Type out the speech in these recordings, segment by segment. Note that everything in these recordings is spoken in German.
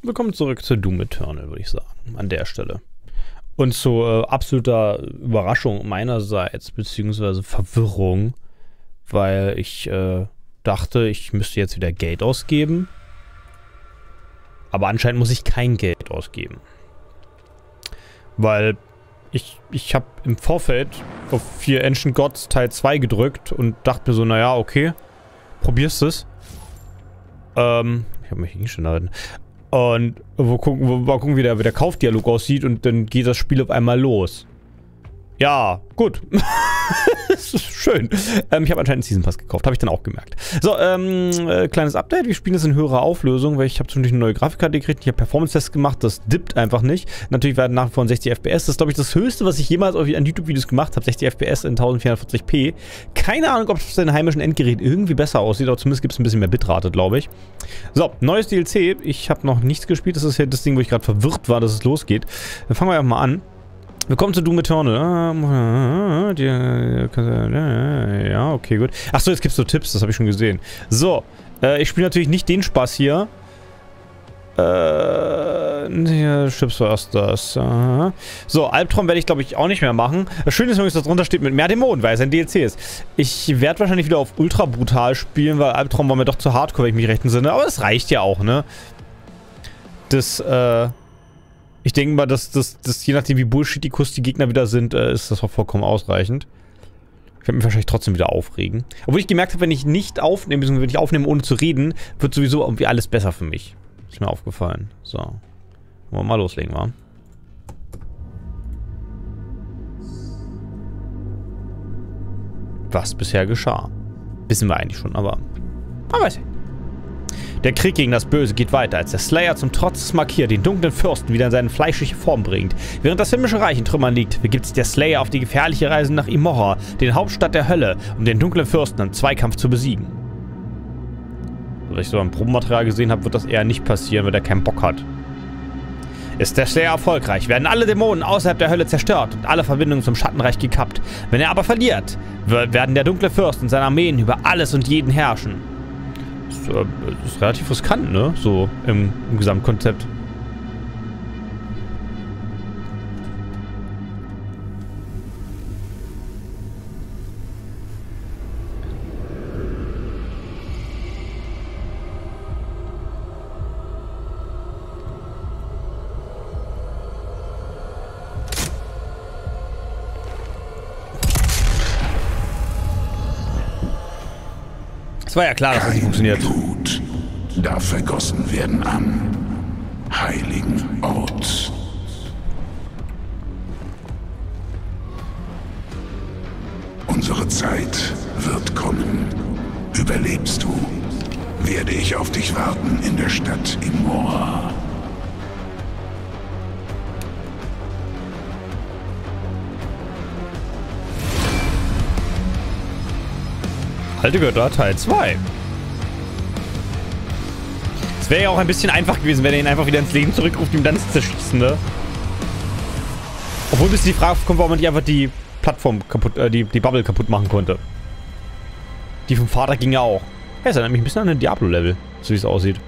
willkommen zurück zu Doom Eternal, würde ich sagen, an der Stelle. Und zu absoluter Überraschung meinerseits, beziehungsweise Verwirrung, weil ich dachte, ich müsste jetzt wieder Geld ausgeben. Aber anscheinend muss ich kein Geld ausgeben. Weil ich habe im Vorfeld auf 4 Ancient Gods Teil 2 gedrückt und dachte mir so, naja, okay, probierst es. Ich habe mich nicht schon darin. Und mal gucken, wie der Kaufdialog aussieht und dann geht das Spiel auf einmal los. Ja, gut. Das ist schön. Ich habe anscheinend einen Season Pass gekauft, habe ich dann auch gemerkt. So, kleines Update. Wir spielen das in höherer Auflösung, weil ich habe zwischendurch eine neue Grafikkarte gekriegt. Ich habe Performance-Tests gemacht, das dippt einfach nicht. Natürlich werden nach wie vor 60 FPS. Das ist, glaube ich, das Höchste, was ich jemals an YouTube-Videos gemacht habe. 60 FPS in 1440p. Keine Ahnung, ob es auf den heimischen Endgerät irgendwie besser aussieht, aber zumindest gibt es ein bisschen mehr Bitrate, glaube ich. So, neues DLC. Ich habe noch nichts gespielt. Das ist ja das Ding, wo ich gerade verwirrt war, dass es losgeht. Dann fangen wir einfach mal an. Willkommen zu Doom Eternal. Ja, okay, gut. Achso, jetzt gibt es so Tipps, das habe ich schon gesehen. So, ich spiele natürlich nicht den Spaß hier. Hier, Chips first das. So, Albtraum werde ich, glaube ich, auch nicht mehr machen. Das Schöne ist übrigens, dass drunter steht mit mehr Dämonen, weil es ein DLC ist. Ich werde wahrscheinlich wieder auf ultra brutal spielen, weil Albtraum war mir doch zu hardcore, wenn ich mich recht entsinne. Aber es reicht ja auch, ne? Ich denke mal, dass je nachdem wie bullshitikus die Gegner wieder sind, ist das auch vollkommen ausreichend. Ich werde mich wahrscheinlich trotzdem wieder aufregen. Obwohl ich gemerkt habe, wenn ich nicht aufnehme, beziehungsweise wenn ich aufnehme ohne zu reden, wird sowieso irgendwie alles besser für mich. Ist mir aufgefallen. So. Wollen wir mal loslegen, wa? Was bisher geschah. Wissen wir eigentlich schon, aber weiß ich. Der Krieg gegen das Böse geht weiter, als der Slayer zum Trotz des Markier den dunklen Fürsten wieder in seine fleischliche Form bringt. Während das himmlische Reich in Trümmern liegt, begibt sich der Slayer auf die gefährliche Reise nach Imorra, den Hauptstadt der Hölle, um den dunklen Fürsten im Zweikampf zu besiegen. Was ich so am Probenmaterial gesehen habe, wird das eher nicht passieren, weil er keinen Bock hat. Ist der Slayer erfolgreich, werden alle Dämonen außerhalb der Hölle zerstört und alle Verbindungen zum Schattenreich gekappt. Wenn er aber verliert, werden der dunkle Fürst und seine Armeen über alles und jeden herrschen. Das ist relativ riskant, ne? So im Gesamtkonzept. Es war ja klar, dass das nicht funktioniert. Blut darf vergossen werden am heiligen Ort. Unsere Zeit wird kommen. Überlebst du, werde ich auf dich warten in der Stadt Imorra. Alte Götter, Teil 2. Es wäre ja auch ein bisschen einfach gewesen, wenn er ihn einfach wieder ins Leben zurückruft, ihm dann zu zerschießen, ne? Obwohl bis die Frage kommt, warum man nicht einfach die Plattform kaputt, die Bubble kaputt machen konnte. Die vom Vater ging ja auch. Ja, ist ja nämlich ein bisschen an den Diablo-Level, so wie es aussieht.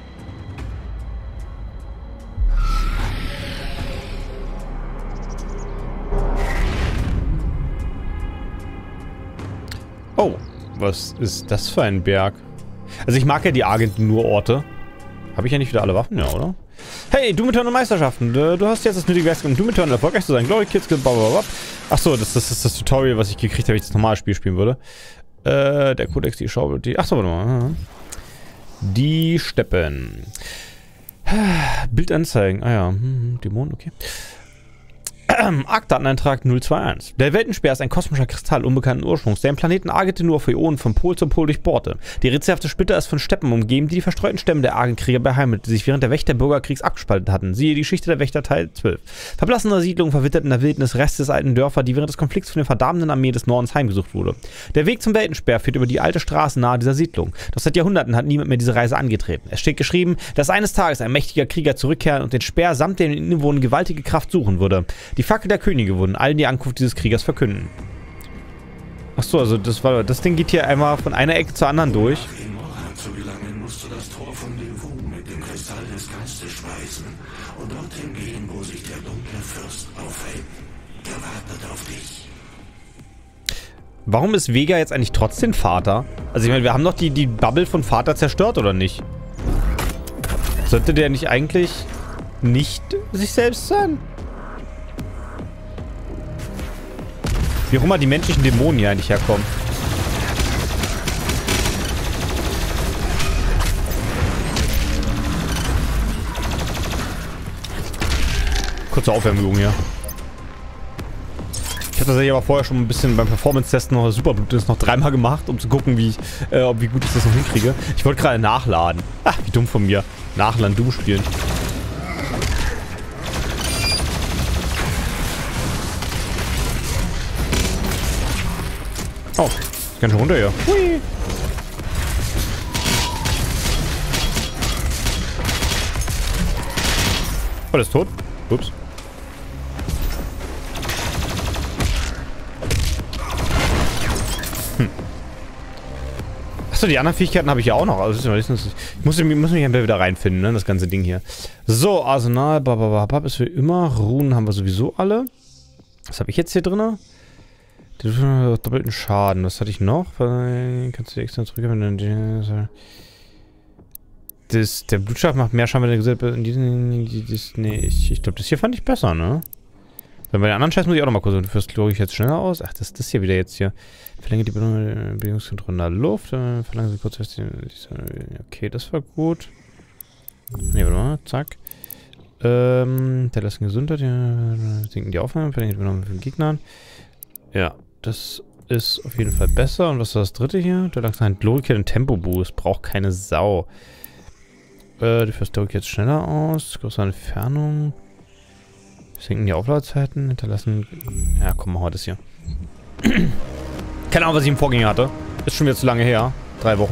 Oh. Was ist das für ein Berg? Also ich mag ja die Argentur-Orte. Habe ich ja nicht wieder alle Waffen? Ja, oder? Hey, Doom Eternal Meisterschaften. Du hast jetzt das nötige Werkzeug, um Doom Eternal erfolgreich zu sein. Glory Kids, blablabla. Achso, das ist das Tutorial, was ich gekriegt habe, wenn ich das normale Spiel spielen würde. Der Codex, die Schaubel, die... Achso, warte mal. Die Steppen. Bildanzeigen. Ah ja. Dämonen, okay. Arc-Dateneintrag 021. Der Weltenspeer ist ein kosmischer Kristall unbekannten Ursprungs, der im Planeten Argentinur für Ionen von Pol zu Pol durchbohrte. Die rätselhafte Splitter ist von Steppen umgeben, die verstreuten Stämme der Argenkrieger beheimatet, die sich während der Wächter Bürgerkriegs abgespalten hatten. Siehe die Geschichte der Wächter Teil 12. Verblassene Siedlungen verwittert in der Wildnis, Reste des alten Dörfer, die während des Konflikts von der verdammten Armee des Nordens heimgesucht wurde. Der Weg zum Weltenspeer führt über die alte Straße nahe dieser Siedlung. Doch seit Jahrhunderten hat niemand mehr diese Reise angetreten. Es steht geschrieben, dass eines Tages ein mächtiger Krieger zurückkehren und den Speer samt den Inwohnern gewaltige Kraft suchen würde. Die Fackel der Könige wurden allen die Ankunft dieses Kriegers verkünden. Achso, also das Ding geht hier einmal von einer Ecke zur anderen durch. Nach Imorra zu gelangen, musst du das Tor von dem Funken mit dem Kristall des Geistes speisen und dorthin gehen, wo sich der dunkle Fürst aufhält. Der wartet auf dich. Warum ist Vega jetzt eigentlich trotzdem Vater? Also ich meine, wir haben doch die Bubble von Vater zerstört, oder nicht? Sollte der nicht eigentlich nicht sich selbst sein? Wie auch immer die menschlichen Dämonen hier eigentlich herkommen. Kurze Aufwärmübung hier. Ich habe tatsächlich aber vorher schon ein bisschen beim Performance-Testen noch Superblut noch 3-mal gemacht, um zu gucken, wie gut ich das noch hinkriege. Ich wollte gerade nachladen. Ach, wie dumm von mir. Nachladen, Doom spielen. Oh, ich kann schon runter hier. Hui. Oh, der ist tot. Ups. Achso, die anderen Fähigkeiten habe ich ja auch noch. Also, ich muss mich wieder reinfinden, ne? Das ganze Ding hier. So, Arsenal, babababab ist wie immer. Runen haben wir sowieso alle. Was habe ich jetzt hier drin? Doppelten Schaden. Was hatte ich noch? Kannst du extra zurückgeben? Der Blutschlag macht mehr Schaden, wenn der nee, ich glaube, das hier fand ich besser, ne? Bei den anderen Scheiß muss ich auch noch mal kurz. Du führst, glaube ich, jetzt schneller aus. Ach, das ist das hier wieder jetzt hier. Verlängert die Bewegungskontrolle in der Luft. Verlangen Sie kurz. Okay, das war gut. Ne, warte mal. Zack. Der lässt Gesundheit. Sinken die Aufnahme. Verlängert die Bewegungskontrolle mit den Gegnern. Ja, das ist auf jeden Fall besser. Und was ist das dritte hier? Der langsam ein Glorike und Tempo-Boost. Braucht keine Sau. Du führst jetzt schneller aus. Größere Entfernung. Sinken die Aufladezeiten, hinterlassen... Ja, komm, machen wir das hier. Keine Ahnung, was ich im Vorgänger hatte. Ist schon wieder zu lange her. 3 Wochen.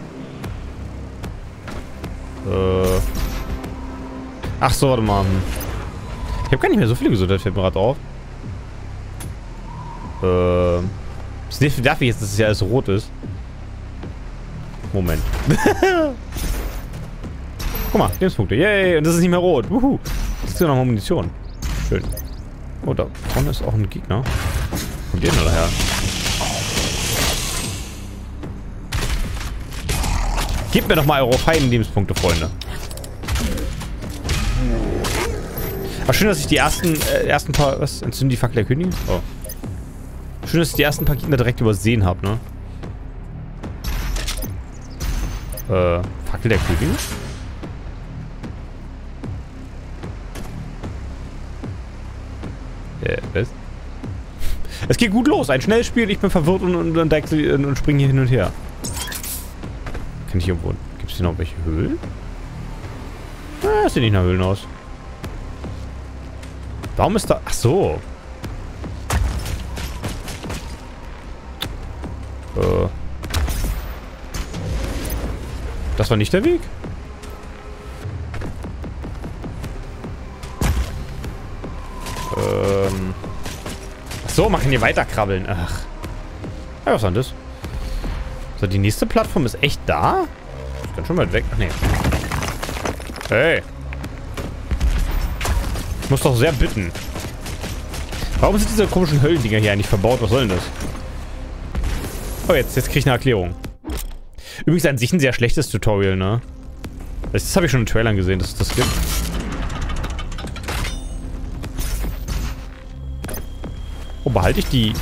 Ach so, warte mal. Ich habe gar nicht mehr so viele Gesundheit, fällt mir gerade auf. Das ist dafür jetzt, dass es ja alles rot ist. Moment. Guck mal, Lebenspunkte. Yay, und das ist nicht mehr rot. Wuhu. Das ist ja nochmal Munition. Schön. Oh, da vorne ist auch ein Gegner. Kommt der denn daher? Gebt mir doch mal eure feinen Lebenspunkte, Freunde. Aber schön, dass ich die ersten paar... Was? Entzünden die Fackel der Königin? Oh. Schön, dass ich die ersten paar Gegner direkt übersehen habe, ne? Fackel der Königin? Was? Es geht gut los. Ein schnelles Spiel. Ich bin verwirrt und springe hier hin und her. Kann ich irgendwo... Gibt es hier noch welche Höhlen? Das sieht nicht nach Höhlen aus. Warum ist da... Ach so. Das war nicht der Weg? So, man kann hier weiterkrabbeln. Ach. Ja, was ist denn das? So, die nächste Plattform ist echt da? Ich kann schon weit weg. Ach, nee. Hey. Ich muss doch sehr bitten. Warum sind diese komischen Höllendinger hier eigentlich verbaut? Was soll denn das? Oh, jetzt kriege ich eine Erklärung. Übrigens an sich ein sehr schlechtes Tutorial, ne? Das habe ich schon in Trailern gesehen, dass es das gibt. Oh, behalte ich die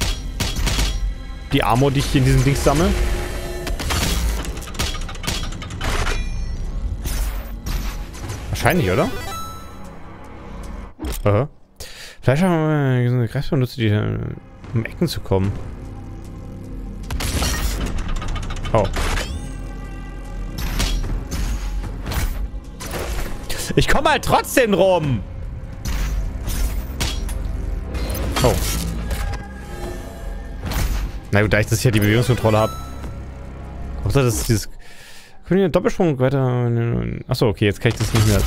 Armor, die ich hier in diesem Ding sammle? Wahrscheinlich, oder? Vielleicht haben wir Greifswurf benutzt, die um Ecken zu kommen. Oh. Ich komme halt trotzdem rum! Oh. Na gut, da ich das hier die Bewegungskontrolle habe. Hauptsache, das ist dieses... Können wir einen Doppelsprung weiter... Achso, okay, jetzt kann ich das nicht mehr...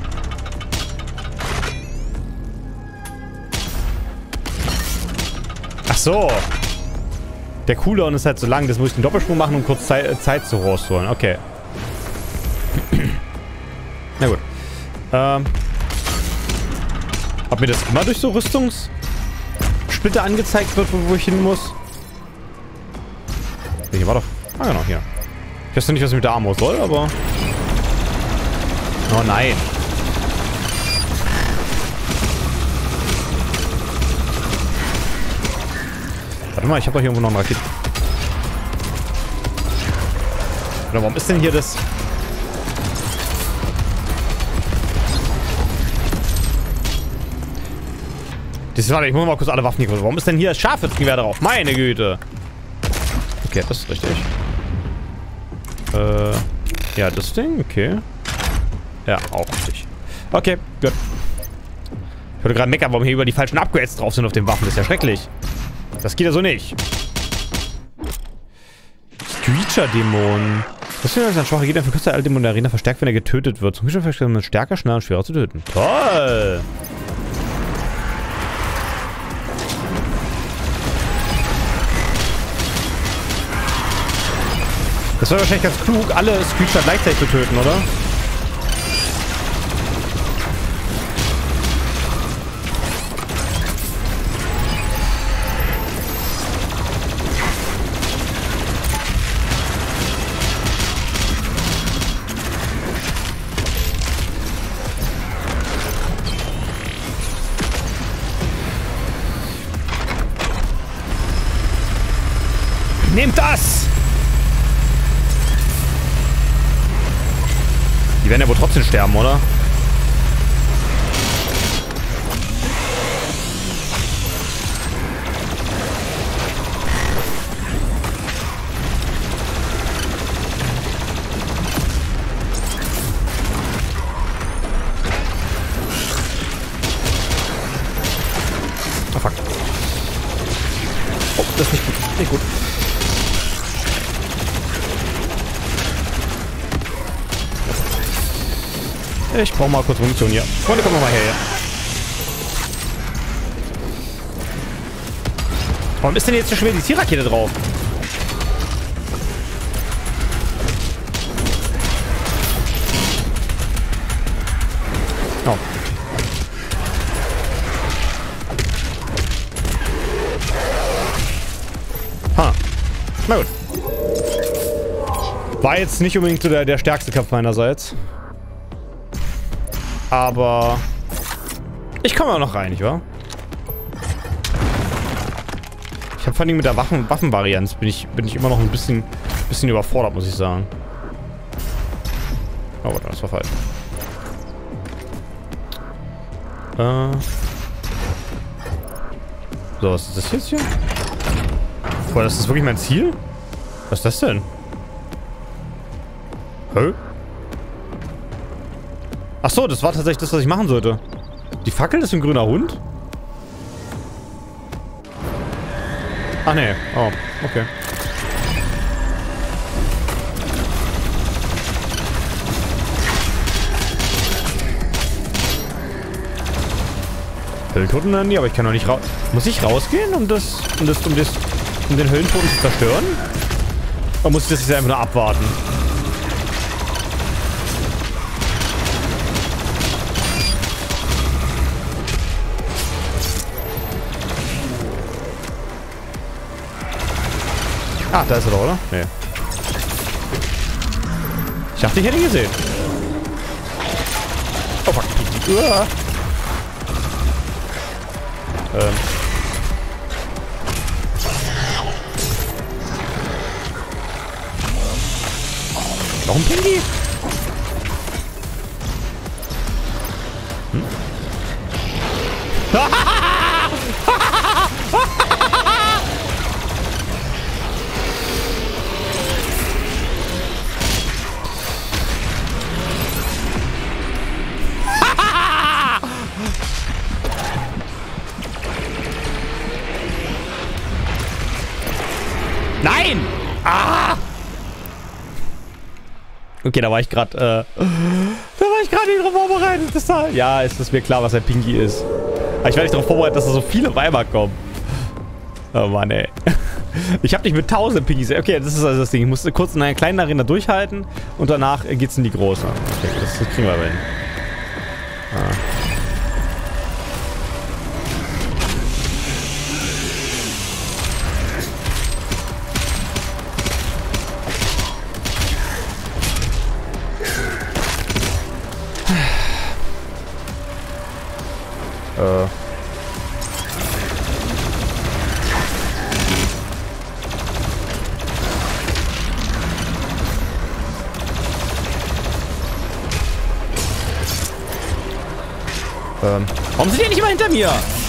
Ach so. Der Cooldown ist halt so lang, das muss ich den Doppelsprung machen, um kurz Zeit zu rausholen. Okay. Na gut. Ob mir das immer durch so Rüstungssplitter angezeigt wird, wo ich hin muss? Hier war doch... Ah, genau, hier. Ich weiß noch nicht, was mit der Armor soll, aber... Oh nein. Warte mal, ich habe doch hier irgendwo noch eine Rakete. Oder warum ist denn hier das... Warte, ich muss mal kurz alle Waffen hier gucken. Warum ist denn hier das Scharfschützengewehr drauf? Meine Güte. Okay, das ist richtig. Ja, das Ding, okay. Ja, auch richtig. Okay, gut. Ich wollte gerade meckern, warum hier über die falschen Upgrades drauf sind auf den Waffen. Das ist ja schrecklich. Das geht ja so nicht. Screecher-Dämon. Das ist ein schwacher Gegner für kürzer Dämon in der Arena verstärkt, wenn er getötet wird. Zum Beispiel verstärkt man stärker, schneller und schwerer zu töten. Toll! Das wäre wahrscheinlich ganz klug, alle Screecher gleichzeitig zu töten, oder? Nehmt das! Die werden ja wohl trotzdem sterben, oder? Ah, fuck. Oh, das ist nicht gut. Nicht gut. Ich brauche mal kurz Munition hier. Freunde, kommen wir mal her, ja. Warum ist denn jetzt so schwer die Zielrakete drauf? Oh. Ha. Na gut. War jetzt nicht unbedingt so der stärkste Kampf meinerseits. Aber ich komme auch noch rein, nicht wahr? Ich habe vor allem mit der Waffenvarianz bin ich immer noch ein bisschen überfordert, muss ich sagen. Oh, warte, das war falsch. So, was ist das jetzt hier? Boah, das ist wirklich mein Ziel? Was ist das denn? Hä? Achso, das war tatsächlich das, was ich machen sollte. Die Fackel ist ein grüner Hund? Ach nee. Oh, okay. Höllentoten dann? Ja, aber ich kann doch nicht raus. Muss ich rausgehen, um den Höllentoten zu zerstören? Oder muss ich das jetzt einfach nur abwarten? Ah, da ist er doch, oder? Nee. Ich dachte, ich hätte ihn gesehen. Oh, fuck. Uah. Noch ein Pinky? Hm? Nein! Ah! Okay, da war ich gerade, nicht drauf vorbereitet. Ja, ist das mir klar, was ein Pinky ist. Aber ich war nicht darauf vorbereitet, dass da so viele Weiber kommen. Oh Mann, ey. Ich habe nicht mit 1000 Piggies. Okay, das ist also das Ding. Ich musste kurz in einer kleinen Arena durchhalten und danach geht's in die große. Okay, das kriegen wir aber hin. Warum sind die nicht immer hinter mir?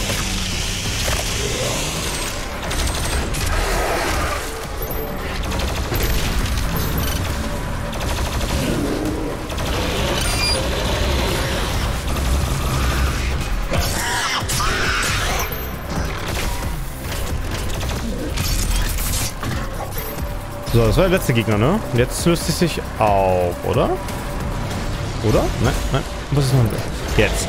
So, das war der letzte Gegner, ne? Und jetzt löst es sich auf, oder? Oder? Nein, nein. Was ist noch? Jetzt.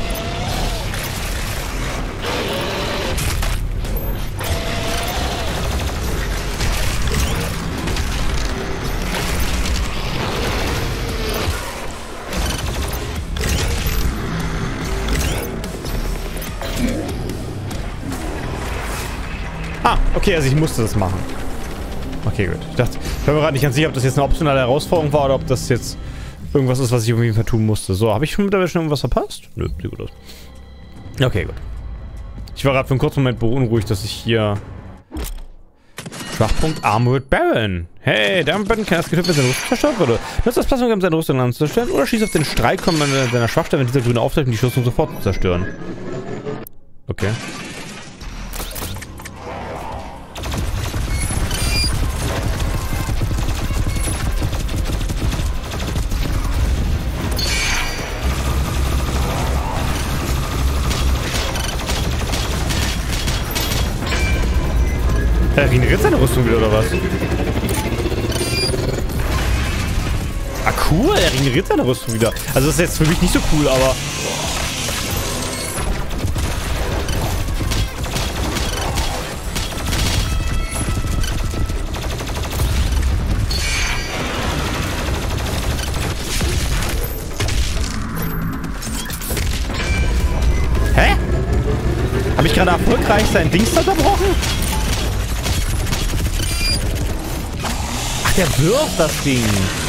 Okay, also ich musste das machen. Okay, gut. Ich dachte, ich war mir gerade nicht ganz sicher, ob das jetzt eine optionale Herausforderung war oder ob das jetzt irgendwas ist, was ich irgendwie tun musste. So, habe ich schon mittlerweile schon irgendwas verpasst? Nö, sieht gut aus. Okay, gut. Ich war gerade für einen kurzen Moment beunruhigt, dass ich hier... Schwachpunkt Armored Baron. Hey, der Armored Baron kann erst getötet, wenn seine Rüstung zerstört wurde. Nutzt das Plasma, um seine Rüstung anzustellen, oder schießt auf den Streitkommen seiner Schwachstelle, wenn dieser grüne auftaucht, um die Rüstung sofort zu zerstören. Okay. Er regeneriert seine Rüstung wieder, oder was? Ah, cool, er regeneriert seine Rüstung wieder. Also das ist jetzt für mich nicht so cool, aber... Hä? Habe ich gerade erfolgreich sein Dings unterbrochen? Der wirft das Ding.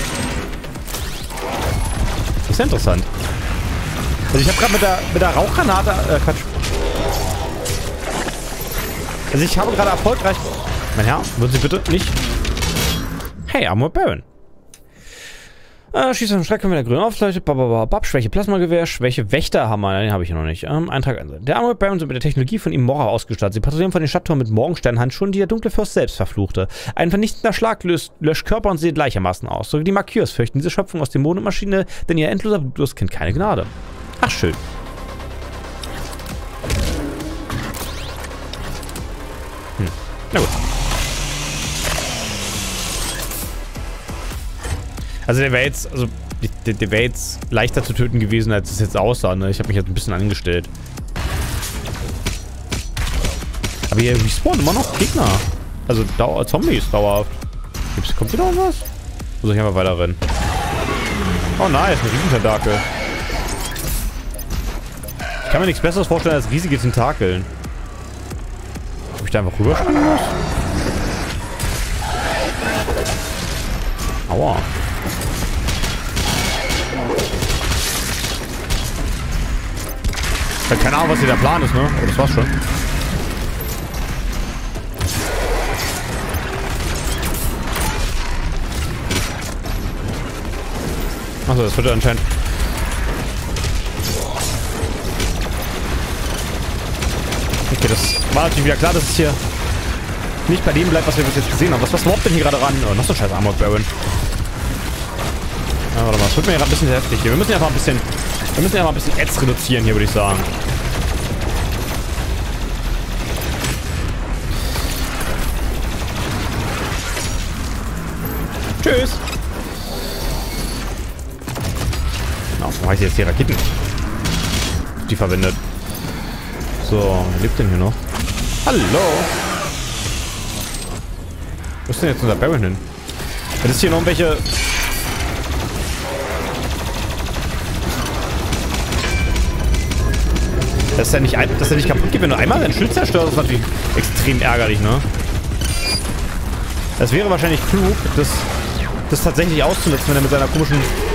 Das ist ja interessant. Also ich habe gerade mit der Rauchgranate... Quatsch. Also ich habe gerade erfolgreich... Mein Herr, würden Sie bitte nicht... Hey, Armored Baron. Schießt auf den Schreck, wenn der grün aufleuchtet. Babababab. Schwäche Plasmagewehr. Schwäche Wächterhammer. Den habe ich ja noch nicht. Eintrag einsehen. Der Armored Baron sind mit der Technologie von Imora ausgestattet. Sie patrouillieren von den Stadttoren mit Morgensternhandschuhen, die der dunkle Fürst selbst verfluchte. Ein vernichtender Schlag löscht Körper und sieht gleichermaßen aus. So wie die Marqueurs fürchten diese Schöpfung aus der Mondmaschine, denn ihr endloser Blutdurst kennt keine Gnade. Ach, schön. Na gut. Also der wäre jetzt, der wäre jetzt leichter zu töten gewesen, als es jetzt aussah, ne? Ich habe mich jetzt ein bisschen angestellt. Aber hier respawnen immer noch Gegner. Also Zombies dauerhaft. Kommt hier noch was? Oder soll ich einfach weiter rennen? Oh nice, ein Riesententakel. Ich kann mir nichts Besseres vorstellen als riesige Tentakeln. Ob ich da einfach rüberspringen muss? Aua. Ich habe keine Ahnung, was hier der Plan ist, ne? Aber das war's schon. Achso, das wird ja anscheinend... Okay, das war natürlich wieder klar, dass es hier nicht bei dem bleibt, was wir bis jetzt gesehen haben. Was überhaupt denn hier gerade ran? Oh, noch so ein scheiß Armored Baron. Ja, warte mal, das wird mir gerade ein bisschen heftig hier. Wir müssen ja mal ein bisschen... Wir müssen ja mal ein bisschen Ads reduzieren hier, würde ich sagen. Tschüss. Na, warum habe ich jetzt die Raketen? Die verwendet. So, wer lebt denn hier noch? Hallo. Wo ist denn jetzt unser Baron hin? Das ist hier noch welche... Dass er nicht kaputt geht, wenn du einmal dein Schild zerstörst, ist natürlich extrem ärgerlich, ne? Es wäre wahrscheinlich klug, das tatsächlich auszunutzen, wenn er mit seiner komischen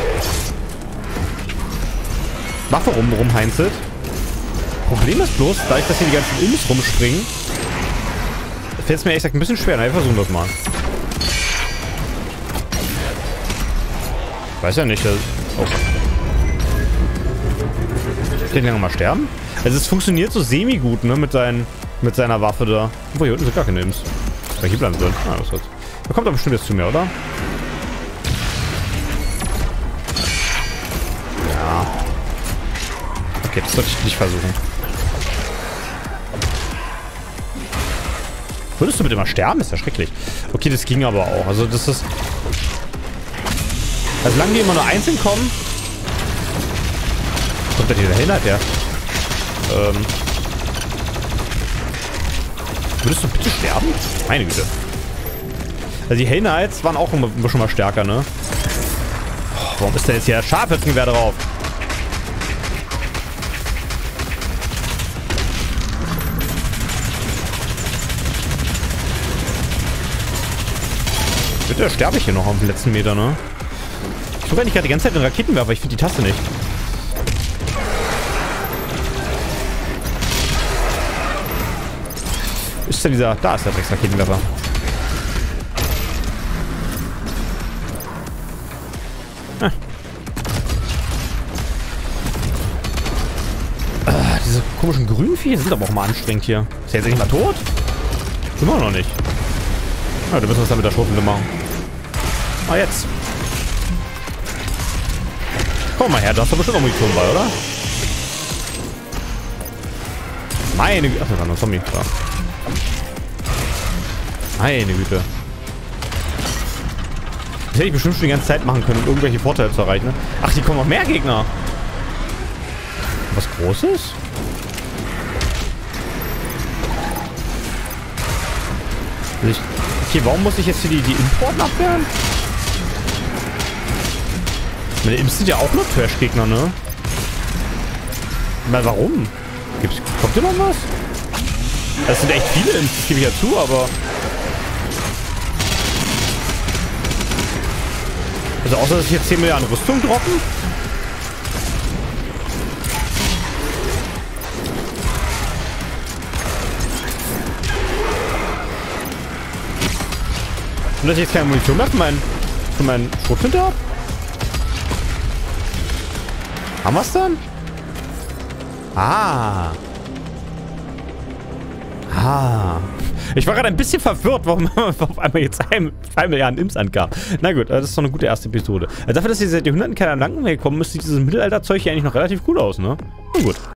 Waffe rumheinzelt. Problem ist bloß, dadurch, dass hier die ganzen Imps rumspringen, fällt es mir ehrlich gesagt ein bisschen schwer. Na, wir versuchen das mal. Ich weiß ja nicht. Oh. Kann ich lange mal sterben? Also es funktioniert so semi-gut, ne, mit seiner Waffe da. Obwohl, hier unten sind gar keine Imps. Da hier bleiben sollen. Ah, das war's. Da kommt aber bestimmt jetzt zu mir, oder? Ja. Okay, das sollte ich nicht versuchen. Würdest du bitte mal sterben? Das ist ja schrecklich. Okay, das ging aber auch. Also das ist... Also solange die immer nur einzeln kommen... Kommt der hier dahin, halt der? Würdest du bitte sterben? Meine Güte. Also die Hell Knights waren auch schon mal stärker, ne? Oh, warum ist denn jetzt hier Scharfschützengewehr drauf? Bitte sterbe ich hier noch auf den letzten Meter, ne? Ich suche eigentlich gerade die ganze Zeit den Raketenwerfer, ich finde die Taste nicht. Ist denn dieser... Da ist der Drecksraketenwerfer. Diese komischen Grünvieh sind aber auch mal anstrengend hier. Ist der jetzt endlich mal tot? Immer noch nicht. Ja, du müssen was da mit der Schrotflinte machen. Ah, jetzt. Komm mal her, da hast du bestimmt noch Munition bei, oder? Meine Güte. Ach, da war noch ein Zombie. Da. Meine Güte. Das hätte ich bestimmt schon die ganze Zeit machen können, um irgendwelche Vorteile zu erreichen. Ne? Ach, hier kommen noch mehr Gegner. Was Großes? Okay, warum muss ich jetzt hier die Importen abwehren? Meine Imps sind ja auch nur Trash-Gegner, ne? Mal warum? Kommt hier noch was? Das sind echt viele Imps, das gebe ich ja zu, aber... Also außer, dass ich jetzt 10 Milliarden Rüstung droppen? Und dass ich jetzt keine Munition mehr für meinen Schrotflinte habe? Haben wir es dann? Ah. Ich war gerade ein bisschen verwirrt, warum auf einmal jetzt 2 Milliarden Imps ankam. Na gut, das ist doch eine gute erste Episode. Dafür, dass ihr seit Jahrhunderten keine Gedanken mehr gekommen ist, sieht dieses Mittelalterzeug hier eigentlich noch relativ gut aus, ne? Na gut.